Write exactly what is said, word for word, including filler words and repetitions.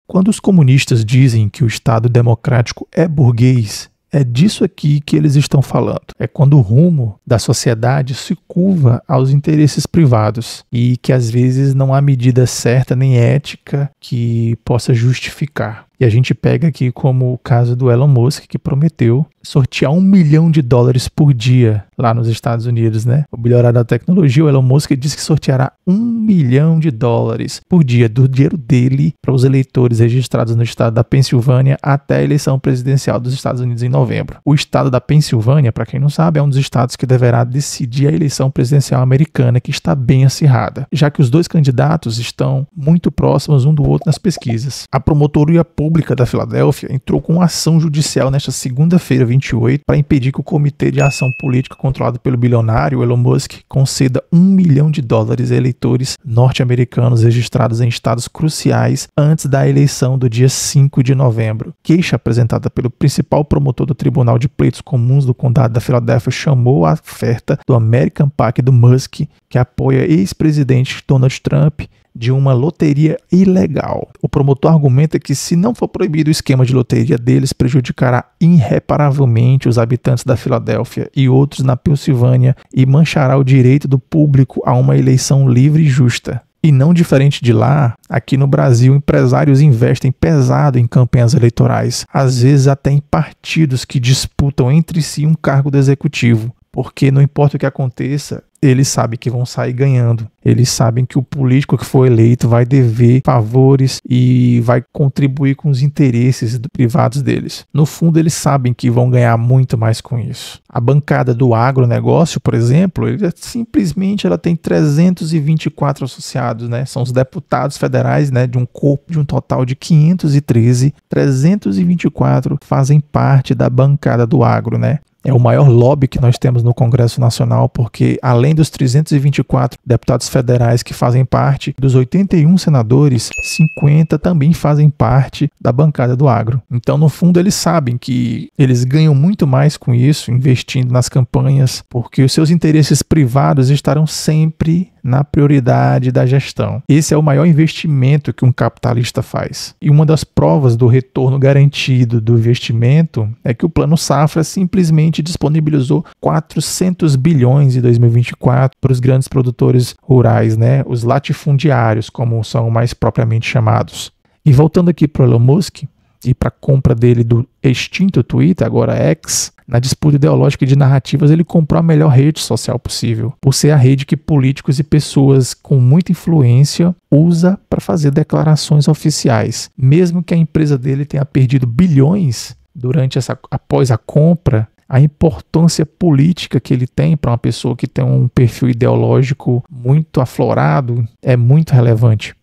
Quando os comunistas dizem que o Estado democrático é burguês, é disso aqui que eles estão falando. É quando o rumo da sociedade se curva aos interesses privados e que às vezes não há medida certa nem ética que possa justificar. E a gente pega aqui como o caso do Elon Musk, que prometeu sortear um milhão de dólares por dia lá nos Estados Unidos, né? O bilionário da tecnologia, o Elon Musk, disse que sorteará um milhão de dólares por dia do dinheiro dele para os eleitores registrados no estado da Pensilvânia até a eleição presidencial dos Estados Unidos em novembro. O estado da Pensilvânia, para quem não sabe, é um dos estados que deverá decidir a eleição presidencial americana, que está bem acirrada, já que os dois candidatos estão muito próximos um do outro nas pesquisas. A promotoria pública da Filadélfia entrou com uma ação judicial nesta segunda-feira, vinte e oito, para impedir que o Comitê de Ação Política controlado pelo bilionário Elon Musk conceda um milhão de dólares a eleitores norte-americanos registrados em estados cruciais antes da eleição do dia cinco de novembro. Queixa apresentada pelo principal promotor do Tribunal de Pleitos Comuns do Condado da Filadélfia chamou a oferta do American PAC do Musk, que apoia ex-presidente Donald Trump, de uma loteria ilegal. O promotor argumenta que, se não for proibido o esquema de loteria deles, prejudicará irreparavelmente os habitantes da Filadélfia e outros na Pensilvânia e manchará o direito do público a uma eleição livre e justa. E não diferente de lá, aqui no Brasil, empresários investem pesado em campanhas eleitorais, às vezes até em partidos que disputam entre si um cargo do executivo, porque não importa o que aconteça, eles sabem que vão sair ganhando. Eles sabem que o político que for eleito vai dever favores e vai contribuir com os interesses privados deles. No fundo, eles sabem que vão ganhar muito mais com isso. A bancada do agronegócio, por exemplo, ele é, simplesmente ela tem trezentos e vinte e quatro associados, né? São os deputados federais, né, de um corpo de um total de quinhentos e treze. trezentos e vinte e quatro fazem parte da bancada do agro, né? É o maior lobby que nós temos no Congresso Nacional, porque além dos trezentos e vinte e quatro deputados federais que fazem parte, dos oitenta e um senadores, cinquenta também fazem parte da bancada do agro. Então, no fundo, eles sabem que eles ganham muito mais com isso, investindo nas campanhas, porque os seus interesses privados estarão sempre na prioridade da gestão. Esse é o maior investimento que um capitalista faz. E uma das provas do retorno garantido do investimento é que o Plano Safra simplesmente disponibilizou quatrocentos bilhões em dois mil e vinte e quatro para os grandes produtores rurais, né? Os latifundiários, como são mais propriamente chamados. E voltando aqui para o Elon Musk e para a compra dele do extinto Twitter, agora X, na disputa ideológica de narrativas, ele comprou a melhor rede social possível, por ser a rede que políticos e pessoas com muita influência usa para fazer declarações oficiais. Mesmo que a empresa dele tenha perdido bilhões durante essa, após a compra, a importância política que ele tem para uma pessoa que tem um perfil ideológico muito aflorado é muito relevante.